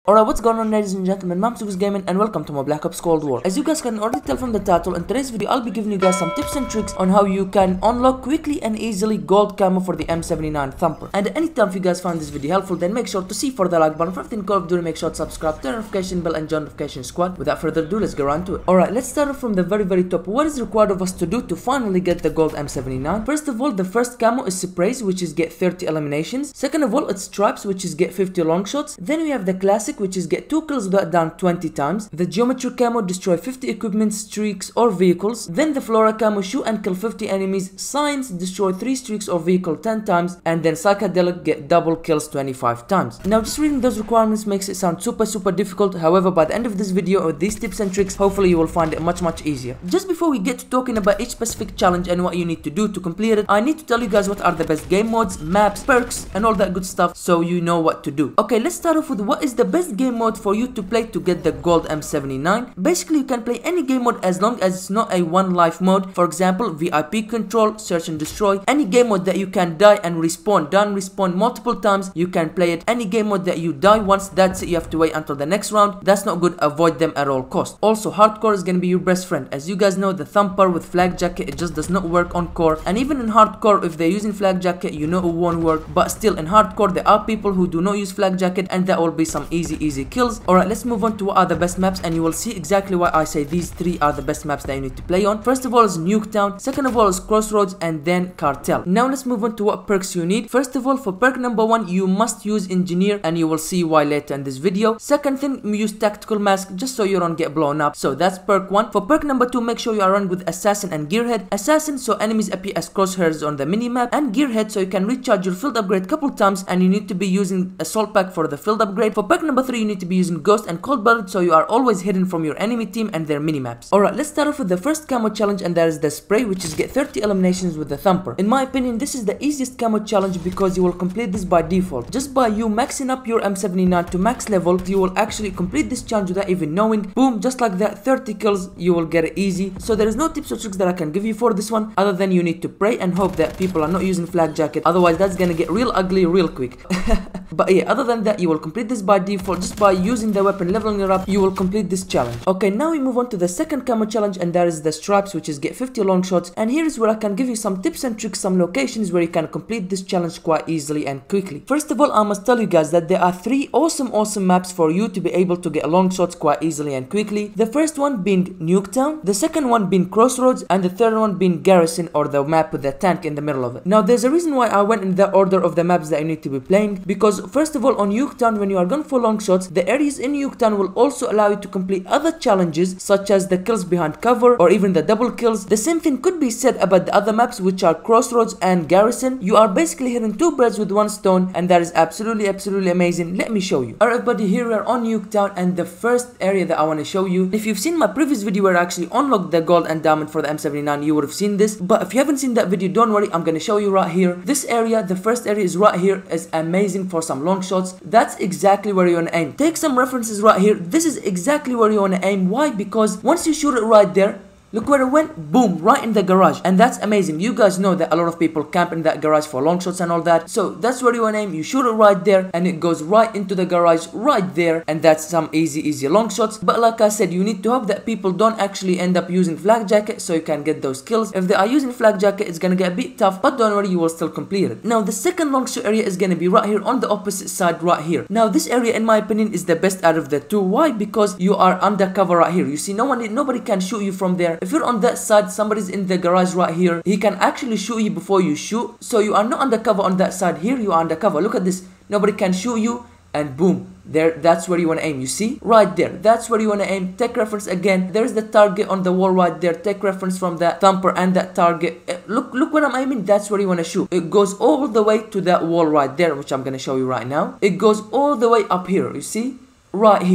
Alright, what's going on, ladies and gentlemen? Mamsugus Gaming, and welcome to my Black Ops Cold War. As you guys can already tell from the title, in today's video I'll be giving you guys some tips and tricks on how you can unlock quickly and easily gold camo for the M79 Thumper. And anytime if you guys found this video helpful, then make sure to see for the like button. For everything Call of Duty, make sure to subscribe, turn notification bell and join notification squad. Without further ado, let's get right into it. Alright, let's start off from the very top. What is required of us to do to finally get the gold M79? First of all, the first camo is Sprays, which is get 30 eliminations. Second of all, it's Stripes, which is get 50 long shots. Then we have the Classic, which is get 2 kills without down 20 times. The Geometry camo, destroy 50 equipment, streaks or vehicles. Then the Flora camo, shoot and kill 50 enemies. Science, destroy 3 streaks or vehicle 10 times. And then Psychedelic, get double kills 25 times. Now just reading those requirements makes it sound super difficult. However, by the end of this video with these tips and tricks, hopefully you will find it much easier. Just before we get to talking about each specific challenge and what you need to do to complete it, I need to tell you guys what are the best game modes, maps, perks and all that good stuff, so you know what to do. Okay, let's start off with what is the best game mode for you to play to get the gold M79. Basically, you can play any game mode as long as it's not a one life mode. For example, VIP control, search and destroy. Any game mode that you can die and respawn, respawn multiple times, you can play it. Any game mode that you die once, that's it, you have to wait until the next round. That's not good, avoid them at all costs. Also, hardcore is gonna be your best friend. As you guys know, the Thumper with Flak Jacket, it just does not work on core. And even in hardcore, if they're using Flak Jacket, you know it won't work. But still, in hardcore, there are people who do not use Flak Jacket, and that will be some easy kills. Alright, let's move on to what are the best maps, and you will see exactly why I say these three are the best maps that you need to play on. First of all is Nuketown, second of all is Crossroads, and then Cartel. Now let's move on to what perks you need. First of all, for perk number 1, you must use Engineer, and you will see why later in this video. Second thing, use Tactical Mask just so you don't get blown up. So that's perk 1. For perk number 2, make sure you are running with Assassin and Gearhead. Assassin so enemies appear as crosshairs on the minimap, and Gearhead so you can recharge your field upgrade couple times, and you need to be using Assault Pack for the field upgrade. For perk number 3, you need to be using Ghost and Cold Blooded so you are always hidden from your enemy team and their minimaps. Alright, let's start off with the first camo challenge, and that is the Spray, which is get 30 eliminations with the Thumper. In my opinion, this is the easiest camo challenge because you will complete this by default. Just by you maxing up your M79 to max level, you will actually complete this challenge without even knowing. Boom, just like that, 30 kills, you will get it easy. So there is no tips or tricks that I can give you for this one, other than you need to pray and hope that people are not using Flak Jacket, otherwise that's gonna get real ugly real quick. But yeah, other than that, you will complete this by default. Just by using the weapon, leveling it up, you will complete this challenge. Okay, now we move on to the second camo challenge, and that is the Stripes, which is get 50 long shots. And here is where I can give you some tips and tricks, some locations where you can complete this challenge quite easily and quickly. First of all, I must tell you guys that there are 3 awesome maps for you to be able to get long shots quite easily and quickly. The first one being Nuketown, the second one being Crossroads, and the third one being Garrison, or the map with the tank in the middle of it. Now there's a reason why I went in the order of the maps that you need to be playing, because first of all, on Nuketown, when you are going for long shots, the areas in Nuketown will also allow you to complete other challenges such as the kills behind cover or even the double kills. The same thing could be said about the other maps, which are Crossroads and Garrison. You are basically hitting 2 birds with 1 stone, and that is absolutely amazing. Let me show you. Alright everybody, here we are on Nuketown, and the first area that I want to show you, if you've seen my previous video where I actually unlocked the gold and diamond for the M79, you would have seen this. But if you haven't seen that video, don't worry, I'm gonna show you right here. This area, the first area is right here, is amazing for some long shots. That's exactly where you want to aim. Take some references right here. This is exactly where you want to aim. Why? Because once you shoot it right there, look where it went, boom, right in the garage. And that's amazing. You guys know that a lot of people camp in that garage for long shots and all that. So that's where you want to aim. You shoot it right there, and it goes right into the garage right there. And that's some easy long shots. But like I said, you need to hope that people don't actually end up using Flak Jacket so you can get those kills. If they are using Flak Jacket, it's gonna get a bit tough, but don't worry, you will still complete it. Now the second long shot area is gonna be right here on the opposite side right here. Now this area, in my opinion, is the best out of the 2. Why? Because you are undercover right here. You see, nobody can shoot you from there. If you're on that side, somebody's in the garage right here, he can actually shoot you before you shoot. So you are not undercover on that side. Here you are undercover. Look at this, nobody can shoot you, and boom, there, that's where you want to aim. You see right there, that's where you want to aim. Take reference again, there's the target on the wall right there. Take reference from that Thumper and that target. Look where I'm aiming. That's where you want to shoot. It goes all the way to that wall right there, which I'm gonna show you right now. It goes all the way up here, you see, right here.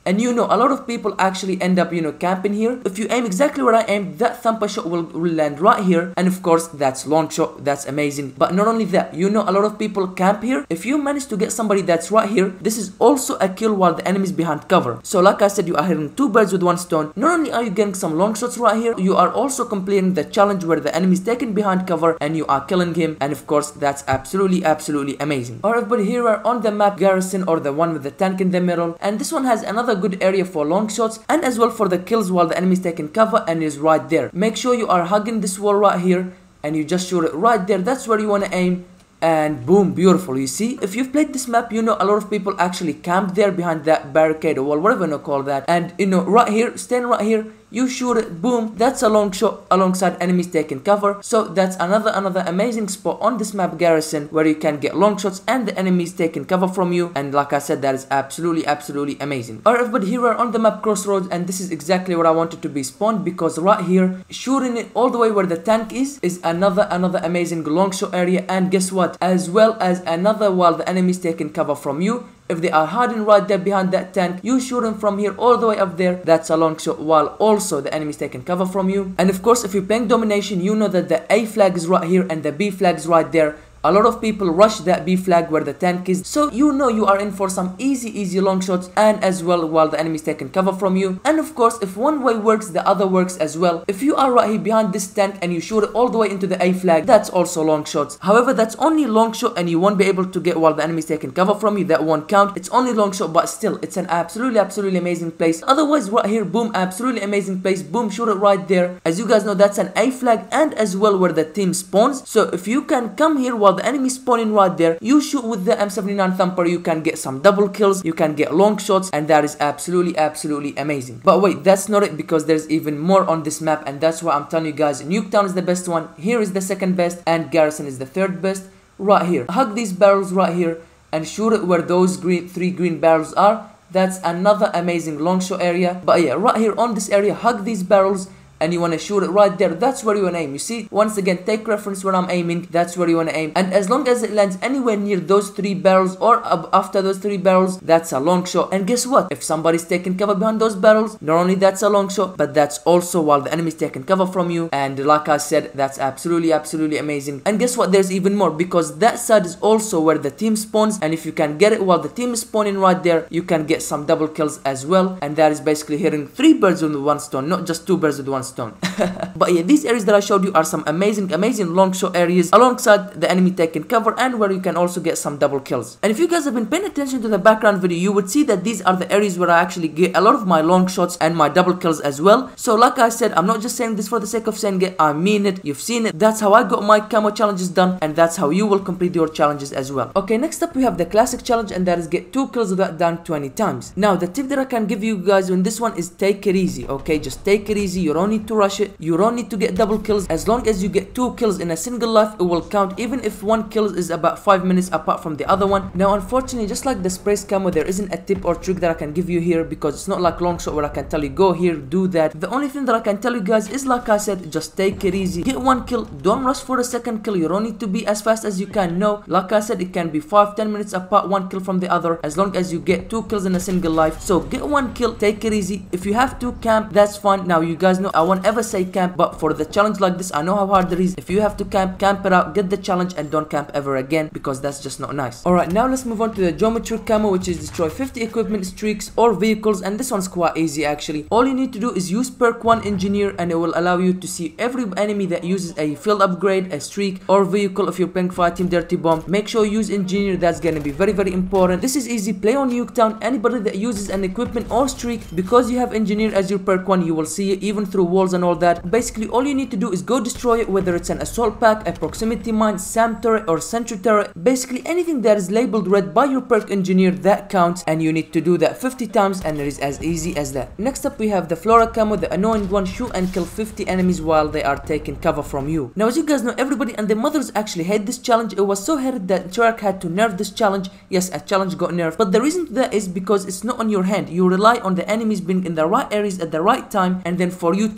And you know, a lot of people actually end up, you know, camping here. If you aim exactly where I aimed, that thumper shot will land right here. And of course, that's long shot. That's amazing. But not only that, you know, a lot of people camp here. If you manage to get somebody that's right here, this is also a kill while the enemy is behind cover. So like I said, you are hitting 2 birds with 1 stone. Not only are you getting some long shots right here, you are also completing the challenge where the enemy is taken behind cover and you are killing him. And of course, that's absolutely amazing. Alright everybody, here we are on the map Garrison, or the one with the tank in the middle. And this one has another good area for long shots and as well for the kills while the enemy is taking cover and is right there. Make sure you are hugging this wall right here and you just shoot it right there. That's where you want to aim. And boom, beautiful. You see, if you've played this map, you know a lot of people actually camp there behind that barricade or wall, whatever you want to call that. And you know, right here, stand right here, you shoot it, boom, that's a long shot alongside enemies taking cover. So that's another amazing spot on this map Garrison where you can get long shots and the enemies taking cover from you. And like I said, that is absolutely amazing. Alright everybody, here we are on the map Crossroads, and this is exactly where I wanted to be spawned, because right here, shooting it all the way where the tank is another amazing long shot area. And guess what, as well as another while the enemies taking cover from you. If they are hiding right there behind that tank, you shoot them from here all the way up there. That's a long shot while also the enemy is taking cover from you. And of course, if you're playing domination, you know that the A flag is right here and the B flag is right there. A lot of people rush that B flag where the tank is, so you know you are in for some easy long shots, and as well while the enemy is taking cover from you. And of course, if one way works, the other works as well. If you are right here behind this tank and you shoot it all the way into the A flag, that's also long shots. However, that's only long shot and you won't be able to get while the enemy is taking cover from you. That won't count. It's only long shot, but still, it's an absolutely amazing place. Otherwise, right here, boom, absolutely amazing place. Boom, shoot it right there. As you guys know, that's an A flag and as well where the team spawns. So if you can come here while the enemy is spawning right there, you shoot with the M79 Thumper, you can get some double kills, you can get long shots, and that is absolutely amazing. But wait, that's not it, because there's even more on this map, and that's why I'm telling you guys, Nuketown is the best one, here is the second best, and Garrison is the third best. Right here, hug these barrels right here and shoot it where those three green barrels are. That's another amazing long shot area. But yeah, right here on this area, hug these barrels and you want to shoot it right there. That's where you want to aim. You see, once again, take reference where I'm aiming. That's where you want to aim, and as long as it lands anywhere near those 3 barrels or after those 3 barrels, that's a long shot. And guess what, if somebody's taking cover behind those barrels, not only that's a long shot, but that's also while the enemy's taking cover from you. And like I said, that's absolutely amazing. And guess what, there's even more, because that side is also where the team spawns, and if you can get it while the team is spawning right there, you can get some double kills as well. And that is basically hitting 3 birds with 1 stone, not just 2 birds with 1 stone. But yeah, these areas that I showed you are some amazing long shot areas alongside the enemy taking cover, and where you can also get some double kills. And if you guys have been paying attention to the background video, you would see that these are the areas where I actually get a lot of my long shots and my double kills as well. So like I said, I'm not just saying this for the sake of saying it, I mean it. You've seen it. That's how I got my camo challenges done, and that's how you will complete your challenges as well. Okay, next up we have the classic challenge, and that is get 2 kills without dying 20 times. Now the tip that I can give you guys on this one is take it easy. Okay, just take it easy. You don't need to rush it. You don't need to get double kills. As long as you get 2 kills in a single life, it will count, even if 1 kill is about 5 minutes apart from the other one. Now unfortunately, just like the spray camo, there isn't a tip or trick that I can give you here, because it's not like long shot where I can tell you go here, do that. The only thing that I can tell you guys is, like I said, just take it easy. Get 1 kill, don't rush for the second kill. You don't need to be as fast as you can. No, like I said, it can be 5-10 minutes apart, 1 kill from the other, as long as you get 2 kills in a single life. So get 1 kill, take it easy. If you have to camp, that's fine. Now you guys know I won't ever say camp, but for the challenge like this, I know how hard it is. If you have to camp it out, get the challenge, and don't camp ever again, because that's just not nice. Alright, now let's move on to the geometric camo, which is destroy 50 equipment, streaks, or vehicles. And this one's quite easy actually. All you need to do is use perk 1 engineer, and it will allow you to see every enemy that uses a field upgrade, a streak, or vehicle. If you're playing Fire Team Dirty Bomb, make sure you use engineer. That's gonna be very important. This is easy. Play on Nuketown. Anybody that uses an equipment or streak, because you have engineer as your perk 1, you will see it even through walls and all that. Basically all you need to do is go destroy it, whether it's an assault pack, a proximity mine, SAM turret, or sentry turret. Basically anything that is labeled red by your perk engineer, that counts, and you need to do that 50 times, and it is as easy as that. Next up we have the Flora camo, the annoying one. Shoot and kill 50 enemies while they are taking cover from you. Now as you guys know, everybody and their mothers actually hate this challenge. It was so hated that Treyarch had to nerf this challenge. Yes, a challenge got nerfed, but the reason to that is because it's not on your hand. You rely on the enemies being in the right areas at the right time, and then for you to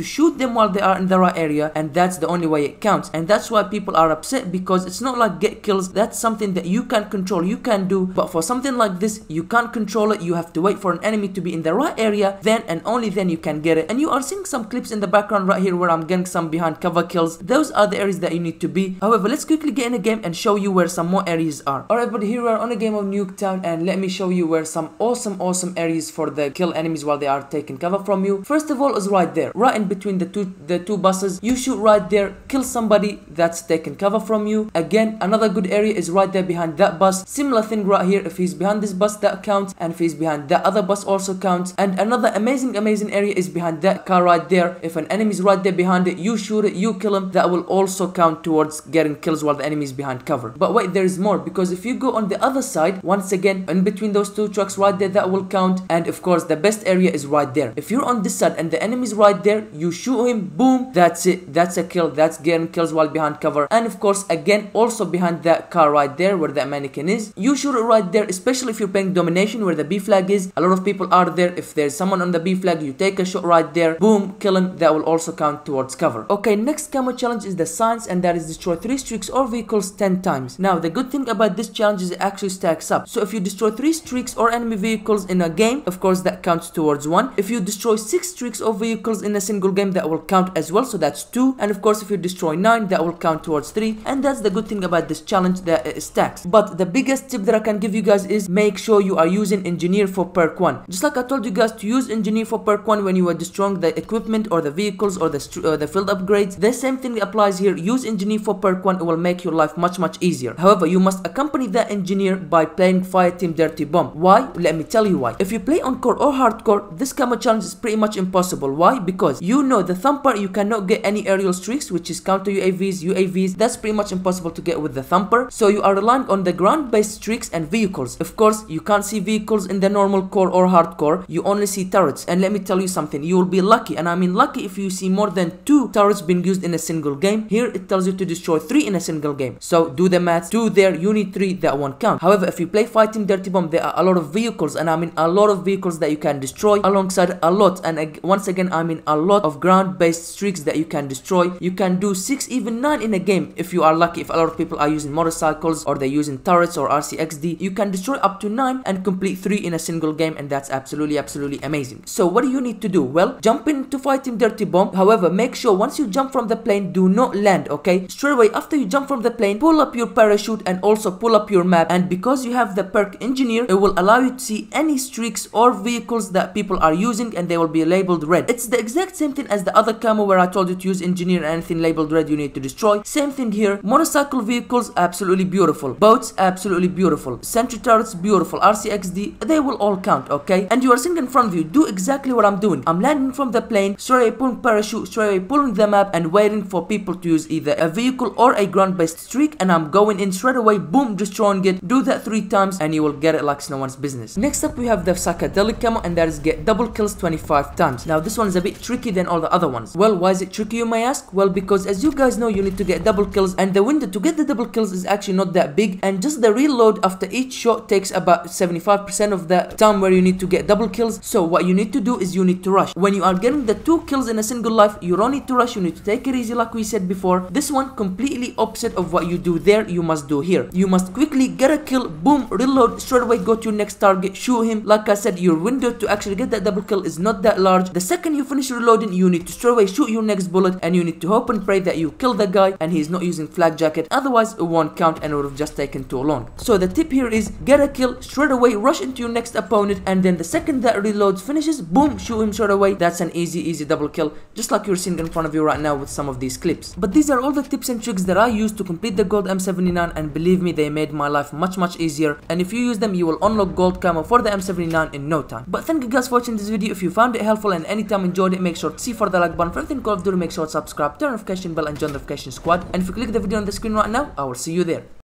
shoot them while they are in the right area, and that's the only way it counts. And that's why people are upset, because it's not like get kills, that's something that you can control, you can do. But for something like this, you can't control it. You have to wait for an enemy to be in the right area, then and only then you can get it. And you are seeing some clips in the background right here where I'm getting some behind cover kills. Those are the areas that you need to be. However, let's quickly get in a game and show you where some more areas are. Alright, but here we are on a game of Nuketown, and let me show you where some awesome areas for the kill enemies while they are taking cover from you. First of all is right there, right in between the two buses. You shoot right there, kill somebody that's taking cover from you. Again, another good area is right there behind that bus. Similar thing right here, if he's behind this bus, that counts, and if he's behind that other bus also counts. And another amazing area is behind that car right there. If an enemy is right there behind it, you shoot it, you kill him, that will also count towards getting kills while the enemy is behind cover. But wait, there is more, because if you go on the other side, once again in between those two trucks right there, that will count. And of course the best area is right there. If you're on this side and the enemy is right there, you shoot him, boom, that's it, that's a kill, that's getting kills while behind cover. And of course again also behind that car right there where that mannequin is, you shoot it right there, especially if you're playing domination where the B flag is. A lot of people are there. If there's someone on the B flag, you take a shot right there, boom, kill him, that will also count towards cover. Okay, next camo challenge is the science, and that is destroy 3 streaks or vehicles 10 times. Now the good thing about this challenge is it actually stacks up. So if you destroy 3 streaks or enemy vehicles in a game, of course that counts towards 1. If you destroy 6 streaks or vehicles in a single game, that will count as well, so that's 2. And of course if you destroy 9, that will count towards 3. And that's the good thing about this challenge, that it stacks. But the biggest tip that I can give you guys is make sure you are using engineer for perk 1. Just like I told you guys to use engineer for perk 1 when you are destroying the equipment or the vehicles or the field upgrades, the same thing applies here. Use engineer for perk 1, it will make your life much easier. However, you must accompany that engineer by playing Fireteam Dirty Bomb. Why? Let me tell you why. If you play on core or hardcore, this camo challenge is pretty much impossible. Why? Because you know the Thumper, you cannot get any aerial streaks, which is counter UAVs, that's pretty much impossible to get with the Thumper. So you are relying on the ground based streaks and vehicles. Of course you can't see vehicles in the normal core or hardcore, you only see turrets. And let me tell you something, you will be lucky, and I mean lucky, if you see more than 2 turrets being used in a single game. Here it tells you to destroy 3 in a single game, so do the math. 2 there, you need 3, that won't count. However, if you play Fireteam Dirty Bomb, there are a lot of vehicles, and I mean a lot of vehicles that you can destroy, alongside a lot, and once again I mean a lot of ground based streaks that you can destroy. You can do 6, even 9 in a game if you are lucky. If a lot of people are using motorcycles or they're using turrets or RCXD, you can destroy up to 9 and complete 3 in a single game, and that's absolutely amazing. So what do you need to do? Well, jump into Fireteam Dirty Bomb. However, make sure once you jump from the plane, do not land, okay? Straight away after you jump from the plane, pull up your parachute and also pull up your map, and because you have the perk engineer, it will allow you to see any streaks or vehicles that people are using, and they will be labeled red. It's the exact same thing as the other camo where I told you to use engineer, and anything labeled red you need to destroy. Same thing here. Motorcycle vehicles, absolutely beautiful. Boats, absolutely beautiful. Sentry turrets, beautiful. RCXD, they will all count, okay? And you are sitting in front of you, do exactly what I'm doing. I'm landing from the plane, straight away pulling parachute, straight away pulling the map, and waiting for people to use either a vehicle or a ground based streak, and I'm going in straight away, boom, destroying it. Do that 3 times and you will get it like no one's business. Next up we have the psychedelic camo, and that is get double kills 25 times. Now this one is a bit tricky than all the other ones. Well, why is it tricky, you may ask? Well, because as you guys know, you need to get double kills, and the window to get the double kills is actually not that big, and just the reload after each shot takes about 75% of the time where you need to get double kills. So what you need to do is you need to rush. When you are getting the 2 kills in a single life, you don't need to rush, you need to take it easy like we said before. This one completely opposite of what you do there, you must do here. You must quickly get a kill, boom, reload, straight away go to your next target, shoot him. Like I said, your window to actually get that double kill is not that large. The second you finish reloading, you need to straight away shoot your next bullet, and you need to hope and pray that you kill the guy and he's not using flak jacket, otherwise it won't count and it would have just taken too long. So the tip here is get a kill, straight away rush into your next opponent, and then the second that reloads finishes, boom, shoot him straight away. That's an easy double kill, just like you're seeing in front of you right now with some of these clips. But these are all the tips and tricks that I used to complete the gold M79, and believe me, they made my life much easier, and if you use them, you will unlock gold camo for the M79 in no time. But thank you guys for watching this video. If you found it helpful and anytime enjoyed it, make sure to see for the like button. For anything Call of Duty, make sure to subscribe, turn notification bell and join the notification squad, and if you click the video on the screen right now, I will see you there.